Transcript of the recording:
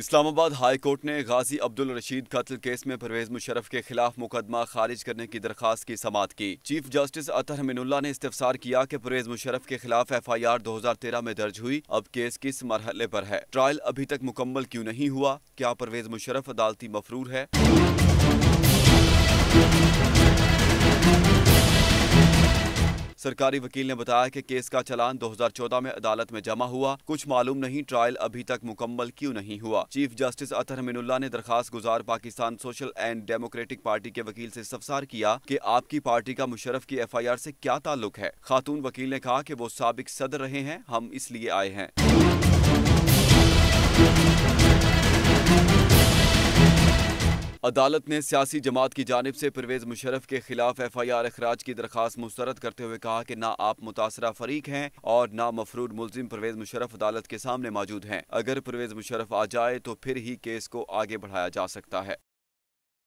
Islamabad high court ने गाजी अब्दुल रशीद कत्ल case में परवेज मुशर्रफ के खिलाफ मुकदमा खारिज करने की दरखास्त की समाअत की। चीफ जस्टिस अतर मिनुल्लाह ने इस्तफसार किया कि परवेज मुशर्रफ के खिलाफ FIR 2013 में दर्ज हुई, अब केस किस मरहले पर है, ट्रायल अभी तक मुकम्मल क्यों नहीं हुआ, क्या परवेज मुशर्रफ अदालती मफरूर है। सरकारी वकील ने बताया कि केस का चालान 2014 में अदालत में जमा हुआ, कुछ मालूम नहीं ट्रायल अभी तक मुकम्मल क्यों नहीं हुआ। चीफ जस्टिस अतर मिनुल्लाह ने दरखास्त गुजार Pakistan social and democratic party के वकील से इस्तफसार किया कि आपकी पार्टी का मुशर्रफ की FIR से क्या ताल्लुक है। खातून वकील ने कहा कि वो साबिक सदर रहे हैं, हम इसलिए आए हैं। अदालत ने सियासी जमात की जानिब से परवेज मुशर्रफ के खिलाफ FIR अखराज की दरखास्त मुस्तरद करते हुए कहा कि ना आप मुतासरा फरीक हैं और ना मफरूर मुलजिम परवेज मुशर्रफ अदालत के सामने मौजूद हैं। अगर परवेज मुशर्रफ आ जाए तो फिर ही केस को आगे बढ़ाया जा सकता है।